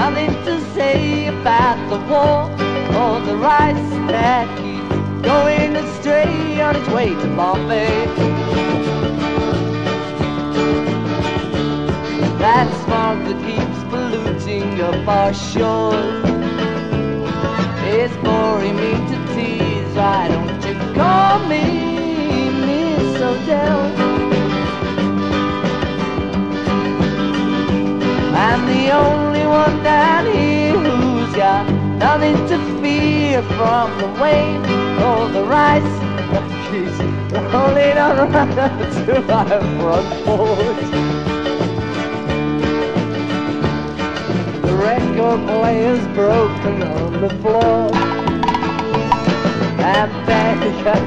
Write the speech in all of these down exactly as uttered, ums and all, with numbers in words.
nothing to say about the war or the rice that keeps going astray on its way to Bombay. That smog that keeps polluting up our shores is boring me to tears. Why don't you call me Miss Odell? I'm the only one down here who's got nothing to fear from the wind or the rice that keeps rolling on around to my front porch. The record player's broken on the floor, and then got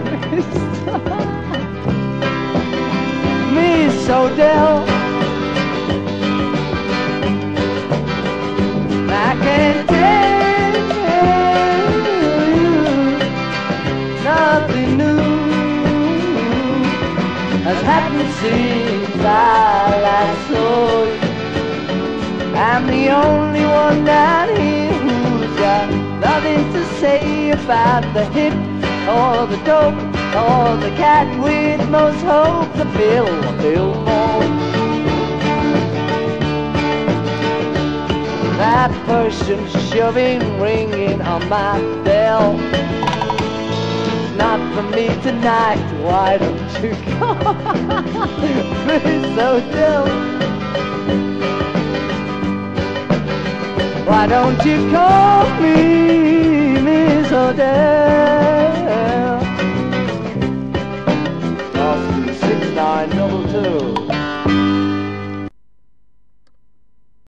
Miss Odell. I can tell you nothing new has happened since I last saw you. I'm the only one down here who's got nothing to say about the hip or the dope or the cat with most hope to fill a billboard. That person shoving, ringing on my bell. It's not for me tonight. Why don't you call Miss Odell? Why don't you call me Miss Odell?